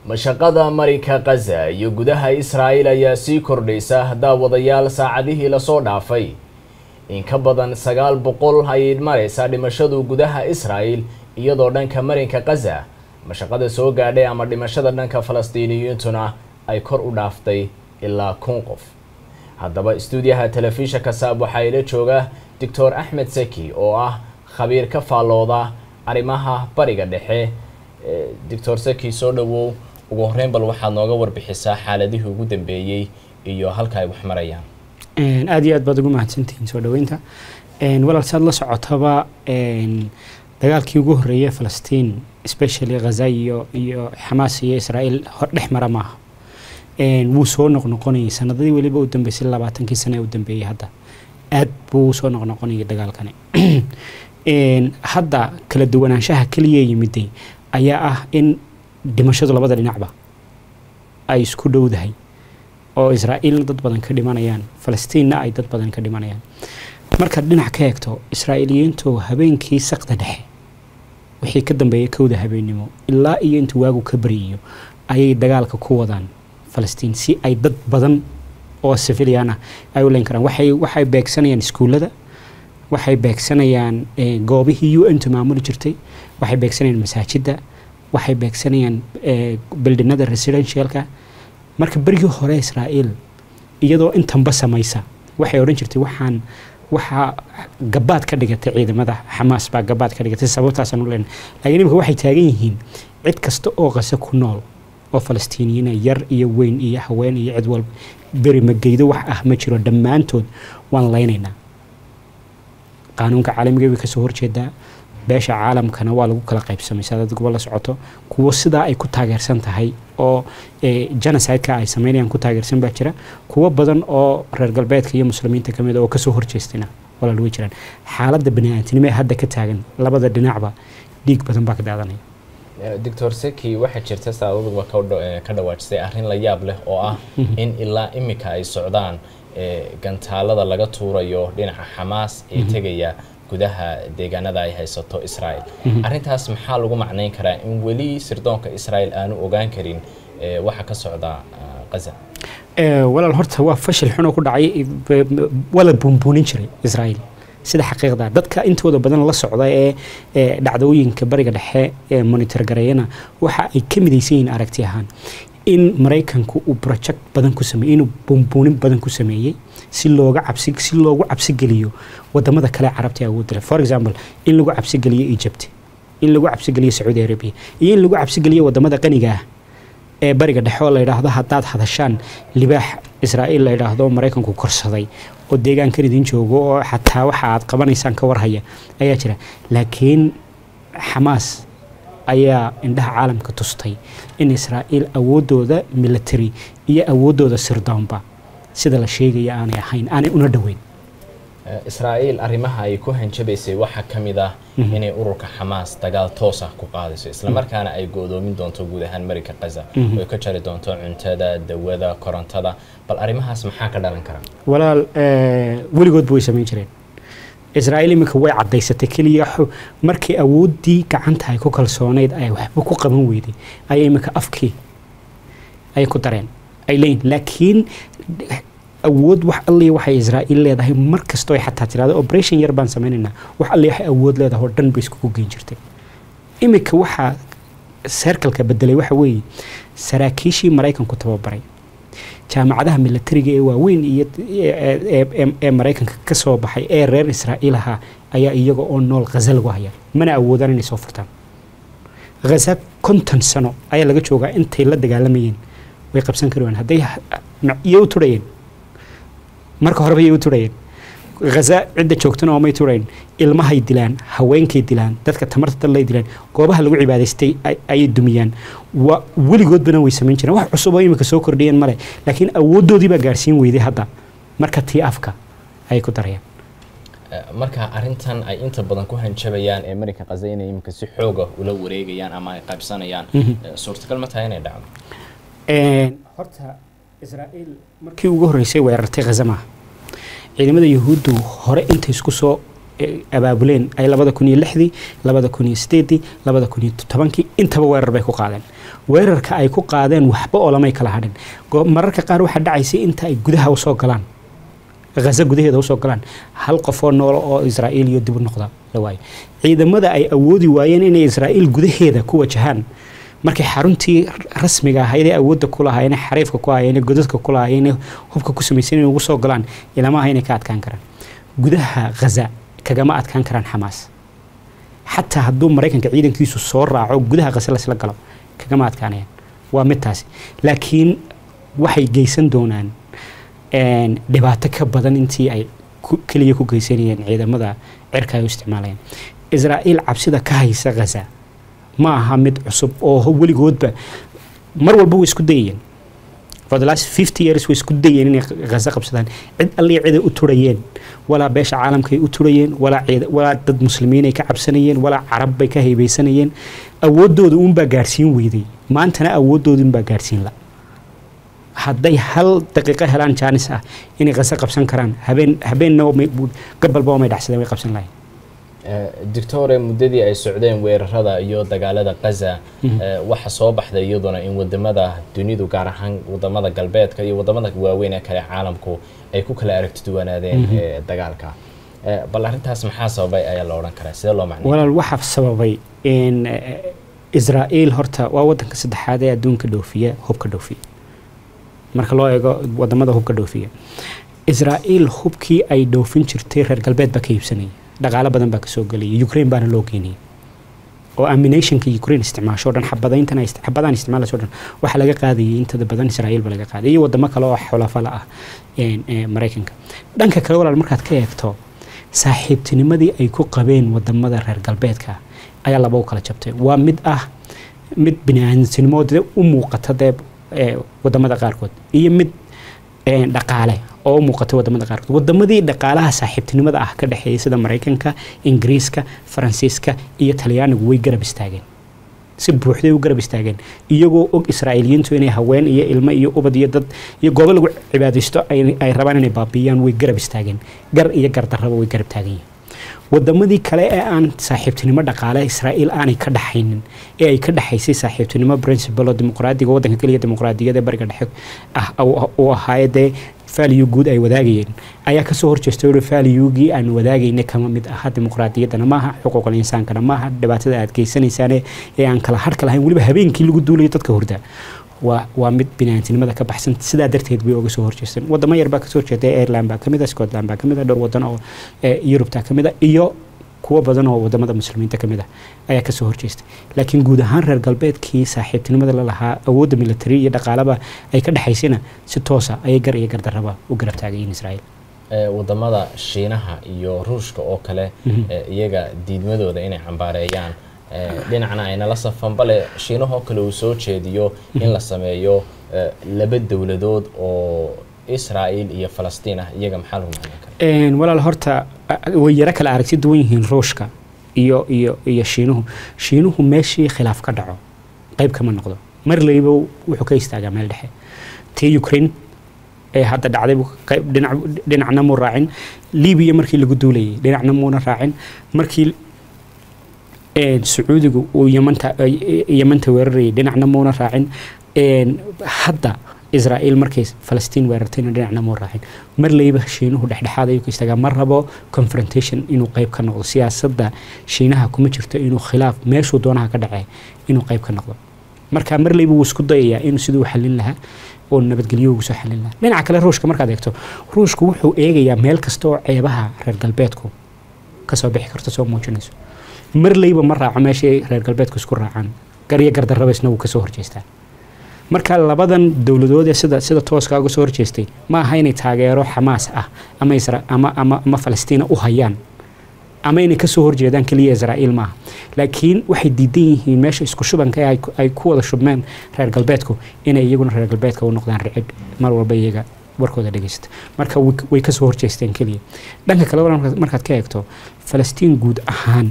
mashaqada marinka Gaza iyo gudaha Israa'iil ayaa sii kordhaysa daawadayaal saacadihii la soo dhaafay in ka badan 900 ay maraysa dhimashadu gudaha Israa'iil iyadoo dhanka marinka Gaza mashaqada soo gaadhay ama dhimashada dhanka Falastiiniyiintuna ay kor u dhaaftay ilaa 1,000 qof. haddaba stuudiyaha telefishinka Saab waxaa ila jooga Dr. Ahmed Seki oo ah khabiir ka faalooda arrimaha bariga dhexe. Dr. Seki soo dhawow ugu horeyn bal waxaad nooga warbixisaa xaaladihii ugu dambeeyay iyo halka ay wax marayaan. aad iyo aad baad ugu mahadsantihiin soo dhaweynta. walaal saad la socotaba dagaalkii ugu horeeyay Falastiin especially Gaza iyo Hamas iyo Israa'iil dhex mara maaha. wuu soo noqnoqonayay sanadadii waliba u dambeysay 20 sano u dambeeyay hadda aad buu soo noqnoqonayay dagaalkani. hadda kala duwanaanshaha kaliya yimiday ayaa ah in dhimashadu labada dhinacba ay isku dhowdahay oo Israa'iil dad badan ka dhimanayaan Falastiinna ay dad badan ka dhimanayaan. marka dhinac ka eegto Israa'iiliyiintu habeenkii saqda dhexe wixii ka dambeeyay kowda habeenimo ilaa iyo inta waagu ka bariyo ayay dagaalka ku wadaan Falastiin si ay dad badan oo civilian ah ay u leen karaan. waxay beegsanayaan iskuulada, waxay beegsanayaan goobihii UN maamuli jirtay, waxay beegsanayaan masaajida, waxay beegsanayaan buildinada residentialka. marka barigii hore Israa'iil iyadoo intanba samaysa waxay oran jirtay waxa gabaad ka dhigatay ciidamada Hamas baa gabaad ka dhigatay sababtaas aanu leen. laakiin imika waxay taagan yihiin cid kasta oo Gaza ku nool oo Falastiiniyiin yar iyo weyn iyo haween iyo cid walba bari magaydo wax ah ma jiro, dhammaantood waan leynaynaa. qaanuunka caalamiga ee ka soo horjeeda beesha caalamkana waa lagu kala qaybsamay sadad gobol la socoto kuwa sida ay ku taageersan tahay oo genocide-ka ay sameeyaan ku taageersan baa jira, kuwa badan oo reer galbeedka iyo muslimiinta kamid oo ka soo horjeestina wala lagu jiraan. xaaladda bani'aadamnimo ee hadda ka taagan labada dhinacba dhiig badan baa ka daadanaya. Dr. Seki waxa jirta saadaduba ka dhawaajisay arrin la yaab leh oo ah in ilaa imika ay socdaan gantaalada laga tuurayo dhinaca Hamas ee tegaya gudaha deegaanada ay haysato Israa'iil. arrintaas maxaa lagu macnayn karaa in wali sirdoonka Israa'iil aanu ogaan karin waxa ka socda Gaza? walaal horta waa fashil xun oo ku dhacay wala buunbuunin jiray Israa'iil sida xaqiiqda dadka intooda badan la socda ee dhacdooyinka bariga dhexe ee monitor gareeyana waxa ay ka midaysan yihiin aragti ahaan in Mareykanku uu project badan ku sameeyay, inuu buunbuunin badan ku sameeyay si loogu cabsi geliyo wadamada kale Carabta awood leh. for example in lagu cabsi geliyo Egypt, in lagu cabsi geliyo Saudi Arabia, iyo in lagu cabsi geliyo wadamada qaniga ah ee bariga dhexe oo la yiraahdo hadaad hadashaan libaax Israa'iil la yiraahdo Mareykanku korsaday oo deegaanka idin joogo oo xataa waxa aad qabanaysaan ka warhaya ayaa jira. laakiin Hamas ayaa indhaha caalamka tustay in Israa'iil awoodooda military iyo awoodooda sirdoonba sida la sheegay aanay ahayn, aanay una dhaweyn. Israa'iil arrimaha ay ku hanjabaysay waxa kamid ah inay ururka Hamas dagaal toos ah ku qaadayso isla markaana ay go'doomin doonto guud ahaan marinka Gaza oo ka jari doonto cuntada, dawada, korontada. bal arrimahaas maxaa ka dhalan kara? walaal weligood way sameyn jireen. Israa'iil imika way cadaysatay kaliya markii awoodii gacanta ay ku kalsooneyd ay waxba ku qaban weyday ay imika afkii ay ku dareen ay leeyin. laakiin awood wax alle waxay Israa'iil leedahay markastoo ay xataa tiraado operation yar baan sameynayna wax alle waxay awood leedahay oo dhan bay isku geyn jirtay. imika waxa circle-ka bedelay waxa weeye saraakiishii Mareykanku tababaray jaamacadaha militariga ee waaweyn iyo ee Mareykanka ka soo baxay ee reer Israa'iil ayaa iyaga oo nool Gaza lagu haya mana awoodaan inay soo furtaan. Gaza 50 sano ayaa laga joogaa intay la dagaalamayeen way qabsan karaan haday iyo turayeen marka horeba iyo turayeen. Gaza cidda joogtana oo may turayeen ilmahay dilaan, haweenkay dilaan, dadka tamarta lay dilaan, goobaha lagu cibaadaystay ay dumiyaan. weligoodna way sameyn jireen wax cusub oo imika soo kordhiyeen male, laakiin awoodoodii baa gaarsiin weyday hadda marka tii afka ay ku darayaan. marka arrintan ay inta badan ku hanjabayaan ee marinka Gaza inay imika si xoog ah ula wareegayaan ama ay qaybsanayaan suurtagal ma tahay inay dhacdo? horta Israa'iil markii ugu horeysay weerartay Gaza ma ciidamada Yahuuddu hore inta isku soo abaabuleen ay 2006 2008 2010 intaba weerar bay ku qaadeen. weerarka ay ku qaadeen waxba oo lamay kala hadhin mararka qaar waxa dhacaysay inta ay gudaha u soo galaan Gaza gudaheeda u soo galaan hal qof oo nool oo Israa'iil iyo dib u noqda la waayay ciidamada ay awoodi waayeen inay Israa'iil gudaheeda ku wajahaan markay xaruntii rasmiga ahayd ee awoodda ku lahaayeen xariifka ku lahaayeen godadka ku lahaayeen hubka ku sameeyeen ugu soo galaan ilama ahayna ka adkaan karaan gudaha Gaza kagama adkaan karaan Hamas حتى هدو مريكان كعيدن كيسو صور راعو قدها غسل سلا قلب كما أتكانيان ومتاسي لكن waxay geysan doonaan dhibaato ka badan intii ay kaliya ku geysanayeen ciidamada cirka ay isticmaalayeen Israa'iil cabsida ka haysa Gaza ma aha mid cusub oo weligoodba mar walba way isku dayeen for the last 50 years way isku dayeen inay Gaza qabsadaan cid alle cid u turayeen wala beesha caalamka ay u turayeen wala dad muslimiin ay ka cabsanayeen wala carab bay ka heebaysanayeen awoodooda uun baa gaarsiin weeday maantana awoodooda baa gaarsiin la hadday hal daqiiqo helaan chance ah inay Gaza qabsan karaan habeenna gabalba ma dhaxsadeen way qabsan lahayn دكتور مددي أي سعودين ويرهذا يو دجالة غزة وحصوب حدا يضنا إن ودمدا دنيدو كارهان ودمدا قلبات كي ودمدا وين كعالمكو أي كوكلا أركت دوانا ذين دجالك بلارنت هسم حاسة أي لوران كراسي الله معني ولا الوحف سببي إن إسرائيل هرتا وودن كسد حدا دون كدوفية هوب كدوفية مركلوا يجا ودمدا هوب كدوفية إسرائيل هوب كي أي دوفين شرتير قلبات بكيف سنة دقالة بدن بقى سوق لي يوكرين بان لوكيني أو أمينيشن كي يوكرين استعمال شورن حبضين تنا حبضان استعمال شورن وحلاقة قاضي أنت بدن إسرائيل بلاقة قاضي أي وده ما كلا حولا فلا مريكنك دانك كلا المركز كيفتو صاحب تنمدي أي كو قبين وده ما در قلبيتك أي الله بوكلا جبته ومد مد بنيان تنمود وموقتة وده ما دقاركود أي مد دقالة oo muuqato wadamada qaar wadamadii dhaqaalaha saaxiibtinimada ah ka dhaxeeyay sida Mareykanka, Ingiriiska, Faransiiska iyo Talyaanigu way garab istaageen si buuxday u garab istaageen iyagoo og Israa'iiliyiintu inay haween iyo ilmo iyo ubad iyo dad iyo goobo lagu cibaadeysto ay rabaan inay baabiyaan way garab istaageen gar iyo gardarraba way garab taageen wadamadii kale ee aan saaxiibtinimo dhaqaale Israa'iil aanay ka dhaxaynin ee ay ka dhaxaysay saaxiibtinimo principle dimuqraadiga wadanka kaliya dimuqraadiyada bariga dhexe ah oo ahaayade value good ay wadaagayeen ayaa ka soo horjeestay value-gii aan wadaagayna kama mid ah dimuqraadiyadana maaha xuquuqul insaankana maaha dhibaatada aad geysanaysan ee aan kala harka lahayn waliba habeenkii lagu duulay dadka hurda waa mid binaantinimada ka baxsan sida darteed way uga soo horjeesteen wadamo yar baa ka soo horjeestay Ireland baa kamid ah Scotland baa kamid ah dhowr wadan oo Europe kamid ah iyo kuwa badan oo wadamada muslimiinta kamid ah ayaa ka soo horjeestay laakiin guud ahaan reer galbeedkii saaxiibtinimada la lahaa awoodda military iyo dhaqaalaba ay ka dhaxaysina si toos ah ay gar iyo gardarraba u garab taagayeen Israa'iil wadamada Shiinaha iyo Ruushka oo kale iyaga diidmadooda inay cambaareeyaan dhinacna ayna la safan bale Shiinaha kale uu soo jeediyo in la sameeyo laba dawladood oo Israa'iil iyo Falastiin ah iyaga maxaa lagu macnayn walaal horta way yara kala aragti duwan yihiin Ruushka iyo Shiinuhu meeshii khilaaf ka dhaco qayb kama noqdo mar leeyba wuxuu ka istaagaa meel dhexe tii Ukraine ee hadda dhacday qayb dhinacna mu raacin Liibiya markii lagu duulayay dhinacna muuna raacin markii Sacuudigu oo Yamanta weeraray dhinacna muuna raacin hadda Israa'iil markay Falastiin weerartayna dhinacna mu raacin mar leeyba Shiinuhu dhexdhexaad ayuu ka istaagaa mar rabo confrontation inuu qayb ka noqdo siyaasadda Shiinaha kuma jirto inuu khilaaf meeshuu doonaha ka dhacay inuu qayb ka noqdo marka mar leeyba uu isku dayayaa inuu sidoo xalin lahaa oo nabadgelyo ugu soo xalin lahaa dhinaca kale Ruushka markaad eegto Ruushku wuxuu eegayaa meel kasta oo ceebaha reer galbeedku ka soo bixi karto soo muujinayso mar leeyba mar raaco meeshii reer galbeedku isku raacaan gariya gardarrabaysna uu ka soo horjeestaa marka labadan dawladood ee sida tooska uga soo horjeestay ma aha inay taageero Hamas ah ama Falastiin u hayaan ama inay ka soo horjeedaan kaliya Israa'iil ma laakiin waxay diidan yihiin meesha isku shubanka ay ku wada shubmeen reer galbeedku inay iyaguna reer galbeedka u noqdaan ricid mar walba iyaga warkooda dhageysta marka way ka soo horjeesteen kaliya dhanka kale markaad ka eegto Falastiin guud ahaan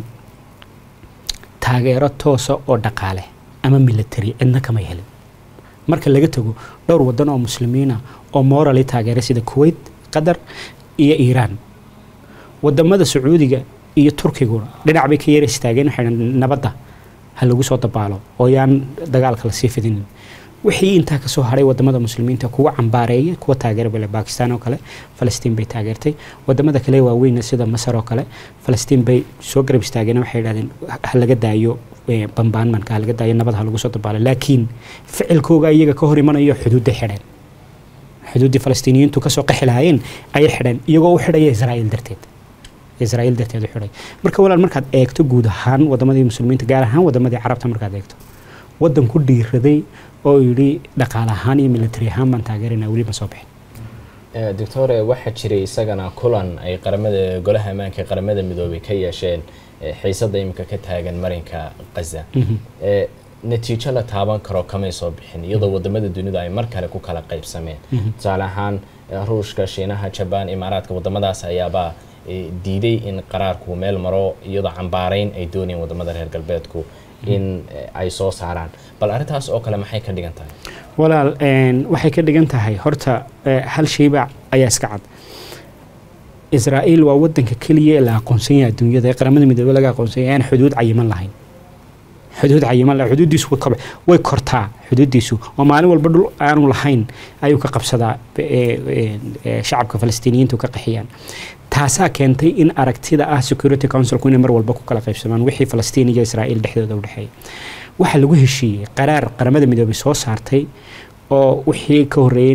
taageero toosa oo dhaqaale ama military cidna kama helin marka laga tago dhowr wadan oo muslimiin ah oo morally taageeray sida Kuwait, Qatar iyo Iran wadamada Sacuudiga iyo Turkiga dhinac bay ka yar istaageen waxay nabadda ha lagu soo dabaalo oo yaan dagaalka la sii fidinin wixii intaa ka soo haray wadamada muslimiinta kuwa cambaareeyay kuwa taageeraya Pakistan oo kale Falastiin bay taageertay wadamada kale waaweyn sida Masar oo kale Falastiin bay soo garab istaageen waxay yiraahdeen ha laga daayo bambaanmanka laga daayo nabad ha lagu soo dabaalo laakiin ficilkooga iyaga ka hor imanayo xuduudda xidhan xuduudda Falastiiniyiintu ka soo qaxlaayeen ay xidhan iyagoo u xidhay Israa'iil darteed xidhay marka walaal markaad eegto guud ahaan wadamadii muslimiinta gaar ahaan wadamadii carabta markaad eegto wadan ku dhiiraday oo yiri dhaqaale ahaan iyo military ahaan baan taageerina wali ma soo bixin doctor waxa jiray isagana kulan ay qaramada golaha amaanka qaramada midoobay ka yeesheen xiisada imika ka taagan marinka Gaza natiijo la taaban karo kama soo bixin iyadoo wadamada dunida ay mar kale ku kala qaybsameen tusaale ahaan Ruushka Shiinaha Japan Imaaraadka wadamadaas ayaaba diiday in qaraarku meel maro iyadoo cambaareyn ay doonayeen wadamada reer galbeedku in ay soo saaraan bal arintaas oo kale maxay ka dhigan tahay walaal waxay ka dhigan tahay horta hal shayba ayaa iska cad Israa'iil waa wadanka kaliya ee la aqoonsan yahay adduunyada ee qaramada midoobay laga aqoonsan yahay xuduud cayiman lahayn xuduudiisu way kortaa xuduudiisu oo maalin walba dhul aanu lahayn ayuu ka qabsadaa shacabka Falastiiniyiintu ka qaxiyaan taasaa keentay in aragtida Security Council ku mar walba ku kala qaybsamaan wixii Falastiin iyo Israa'iil dhexdooda u dhaxeeyay waxa lagu heshiiyay qaraar qaramada midoobay soo saartay oo wixii ka horeeyay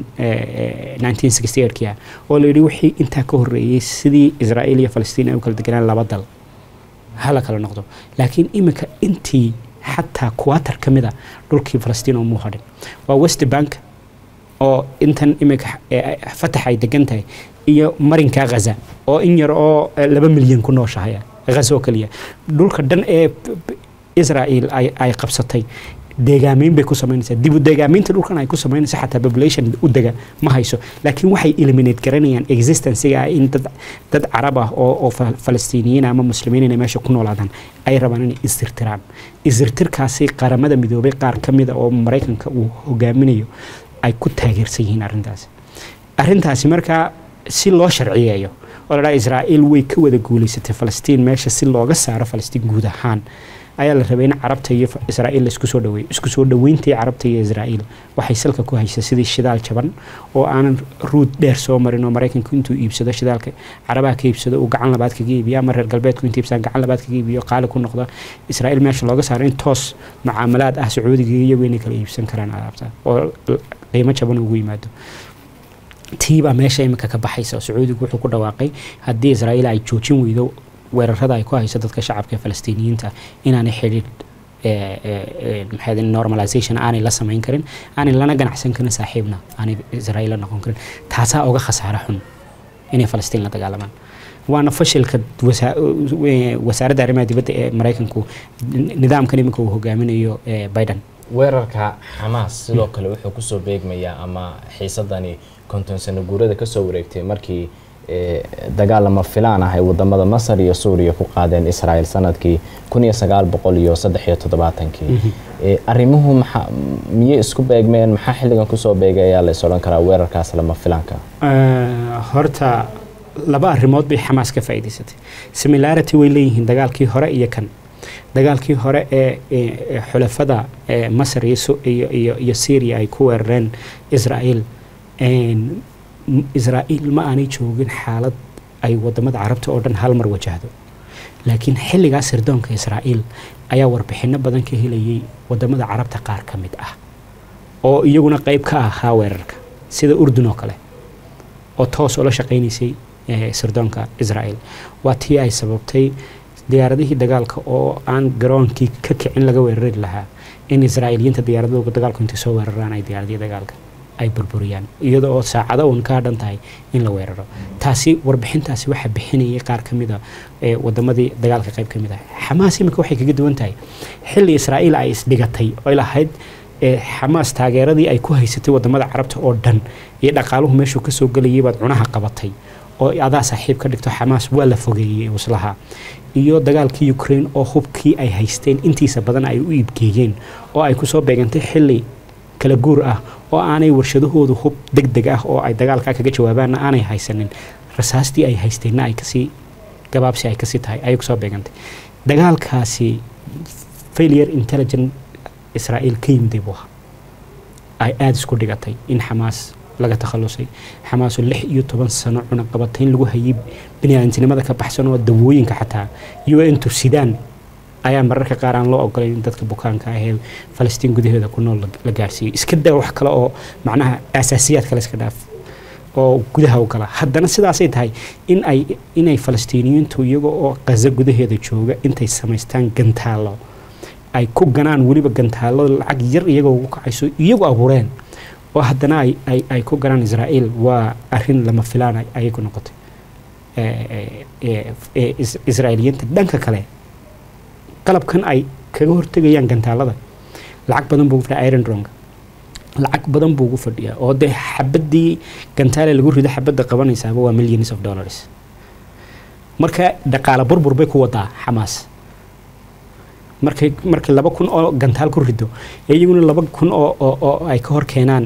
1968 oo la yiri wixii inta ka horeeyay sidii Israa'iil iyo Falastiin ay u kala deganaan laba dal hala kala noqdo laakiin imika intii xataa quarter kamida dhulkii Falastiin oo muuqday waa West Bank oo intan imika fatax ay degantahay iyo marinka Gaza oo in yar oo 2 milyan ku nooshahay Gaza oo kaliya dhulka dhan ee Israa'iil ay qabsatay deegaameyn bay ku sameynaysaa dib u deegaameynta dhulkan ay ku sameynaysaa xataa population u dega ma hayso laakiin waxay eliminate garanayaan existence-ga in dad Arab ah oo Falastiiniyiin ama muslimiin inay meesha ku noolaadaan ay rabaan inay isirtirkaasi qaramada midoobay qaar kamid oo Mareykanka uu hogaaminayo ay ku taageersan yihiin arrintaasi marka si loo sharciyeeyo oo la Israa'iil way ka wada guuleysatay Falastiin meesha si looga saaro Falastiin guud ahaan ayaa la rabay in Carabta iyo Israa'iil isku soo dhaweyntii Carabta iyo Israa'iil waxay salka ku haysaa sidii shidaal jaban oo aanan root dheer soo marin oo Mareykanku intuu iibsado shidaalka Carabaha ka iibsado uu gacan labaad kaga iibiyo ama reer galbeedku intii iibsan gacan labaad kaga iibiyo qaali ku noqdo Israa'iil meesha looga saaro in toos mucaamalaad Sacuudiga iyo weyn kala iibsan karaan Carabta oo qiimo jaban ugu yimaado tiiba meesha imika ka baxaysa Sacuudigu wuxuu ku dhawaaqay haddii Israa'iil ay joojin weydo weerarada ay ku hayso dadka shacabka Falastiiniyiinta inaanay xiriir normalization aanay la sameyn karin aanay lana ganacsan karin saaxiibna aanay Israa'iil noqon karin taasaa uga khasaaro xun inay Falastiin la dagaalamaan waana fashilka wasaaradda arrimaha dibadda ee Mareykanku nidaamkan imika uu hogaaminayo Biden weerarka Hamas sidoo kale wuxuu ku soo beegmayaa ama xiisadani konton sano guurada ka soo wareegtay markii dagaal lama filaan ah ay wadamada Masar iyo Suuriya ku qaadeen Israa'iil sanadkii 1973 arrimuhu miyay isku beegmeen maxaa xilligan ku soo beegaya la soo karaa weerarkaas lama filaanka horta laba arrimood bay Hamas ka faa'iideysatay similarity way leeyihiin dagaalkii hore iyo kan dagaalkii hore ee xulafada Masar iyo Syria ay ku weerareen Israa'iil Israa'iil ma aanay joogin xaalad ay wadamada Carabta oo dhan hal mar wajahdo laakiin xilligaas sirdoonka Israa'iil ayaa warbixino badan ka helayay wadamada Carabta qaar kamid ah oo iyaguna qayb ka ah weerarka sida Urdun oo kale oo toos oo la shaqeynaysay sirdoonka Israa'iil waa tii ay sababtay diyaaradihii dagaalka oo aan garoonkii ka kicin laga weerari lahaa in Israa'iiliyiinta diyaaradooda dagaalku inta soo weeraraan ay diyaaradihii dagaalka ay burburiyaan iyadoo oo saacado uun ka dhantahay in la weeraro taasi warbixintaasi waxa bixinayay qaar kamid ah wadamadii dagaalka qayb kamid ah Hamas imika waxay kaga duwan tahay xilli Israa'iil ay isdhigatay oo lahayd Hamas taageeradii ay ku haysatay wadamada Carabta oo dhan iyo dhaqaaluhu meeshu ka soo galayay baad cunaha qabatay oo adaa saaxiib ka dhigto Hamas waa la fogeeyay waslaha iyo dagaalkii Ukraine oo hubkii ay haysteen intiisa badan ay u iibgeeyeen oo ay ku soo beegantay xilli kala guur ah oo aanay warshadahoodu hub degdeg ah oo ay dagaalka kaga jawaabaan aanay haysanin rasaastii ay haysteenna ay kasii gabaabsi ay kasii tahay ay ku soo beegantay dagaalkaasi failure intelligent Israel ka yimid buu ay aad isku dhigatay in Hamas laga takhalusay Hamas 16 sano cunaqabatayn lagu hayay bini'aadantinimada ka baxsan oo dawooyinka xataa UN to Sudan ayaa mararka qaar aan loo ogolayn in dadka bukaanka ah ee Falastiin gudaheeda ku nool la gaarsiiyo iska daa wax kale oo macnaha asaasiyaad kale iska dhaaf oo gudaha u gala haddana sidaas ay tahay inay Falastiiniyiintu iyaga oo Gaza gudaheeda jooga intay samaystaan gantaalo ay ku ganaan waliba gantaalo lacag yar iyaga ugu kacayso iyagu abuureen oo haddana ay ku ganaan Israel waa arrin lama filaan ay ku noqotay Israa'iiliyiinta dhanka kale qalabkan ay kaga hortagayaan gantaalada lacag badan buu fadhiyaa Iron Dome lacag badan buu ugu fadhiyaa oo de xabadii gantaale lagu rido xabada qabanaysa waa millions of dollars marka dhaqaale burbur bay ku wadaa Hamas markay 2,000 oo gantaal ku rido iyaguna 2,000 oo ay ka hor keenaan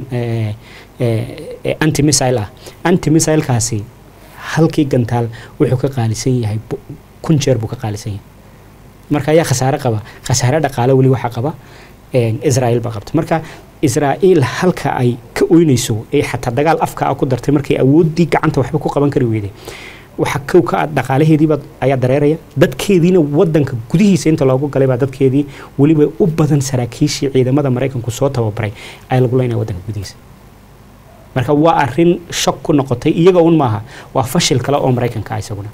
anti-missile kaasi halkii gantaal wuxuu ka qaalisan yahay 1,000 jeer buu ka qaalisan yahay marka ayaa khasaare dhaqaale wali waxa qaba Israel ba qabta marka Israel halka ay ka oynayso ee xataa dagaal afka ku dartay markay awoodii gacanta waxba ku qaban kari weeday waxa ka dhaqaalaheedii ayaa dareeraya dadkeediina wadanka gudihiisa inta loogu galay ba dadkeedii waliba u badan saraakiishii ciidamada Mareykanku soo tababaray ay lagu leeyahay wadanka gudihiisa marka waa arrin shock ku noqotay iyaga un maaha waa fashil kale oo Mareykanka isaguna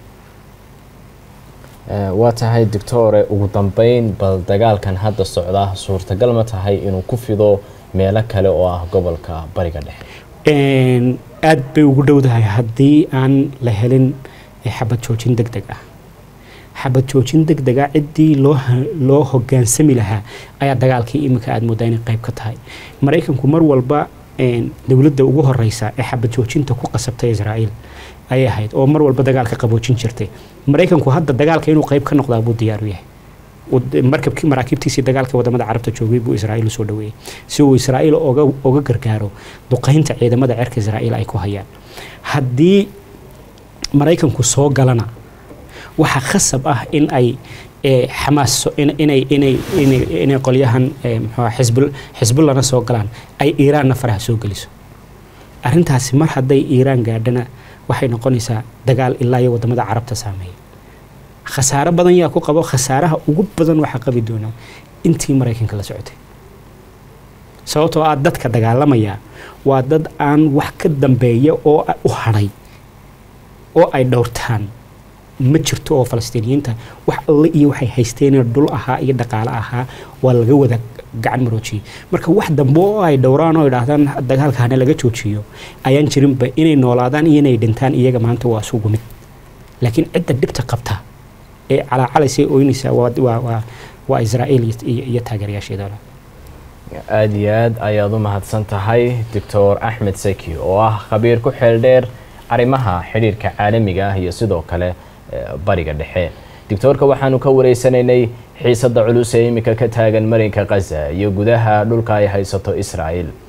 waa tahay doctor ugu dambeyn bal dagaalkan hadda socda suurtagal ma tahay inuu ku fido meelo kale oo ah gobolka bariga dhexe aad bay ugu dhowdahay haddii aan la helin xabad joojin degdeg ah xabad joojin degdeg ah cidii loo hoggaansami lahaa ayaa dagaalkii imika aad moodaa inay qayb ka tahay Mareykanku mar walba dawladda ugu horeysa ee xabad joojinta ku qasabtay Israel ay ahayd oo mar walba dagaalka qaboojin jirtay Mareykanku hadda dagaalka inuu qayb ka noqdo buu diyaar u yahay maraakiibtiisii dagaalka wadamada Carabta joogay buu Israel soo dhaweeyay si uu Israel uga gargaaro duqeynta ciidamada cirka Israel ay ku hayaan haddii Mareykanku soo galana waxa khasab ah in ay Hamas inay qolyahan Hezbollah soo galaan ay Iran faraha soo galiso arrintaasi mar haday Iran gaadhana waxay noqonaysaa dagaal ilaa iyo wadamada Carabta saameeyay khasaare badan yaa ku qabo khasaaraha ugu badan waxa qabi doona intii Mareykanka la socotay sababtoo ah dadka dagaalamaya waa dad aan wax ka dambeeya oo u haray oo ay dhowrtaan ma jirto oo Falastiiniyiinta wax alle iyo waxay haysteen dhul ahaa iyo dhaqaale ahaa waa laga wada gacan maroojiyay marka wax dambe oo ay dhowraan oo yiraahdaan dagaalkaana laga joojiyo ayaan jirinba inay noolaadaan iyo inay dhintaan iyaga maanta waa suuq mid laakiin cidda dibta qabta ee calaacalaysay ooynaysa waa Israel iyo taageerayaasheeda aad iyo aad ayaad u mahadsan tahay Dr. Axmed Seki oo ah khabiir ku xeel dheer arrimaha xiriirka caalamiga ah iyo sidoo kale bariga dhexe doctorka waxaanu ka wareysanaynay xiisadda culus ee imika ka taagan marinka Gaza iyo gudaha dhulka ay haysato Israel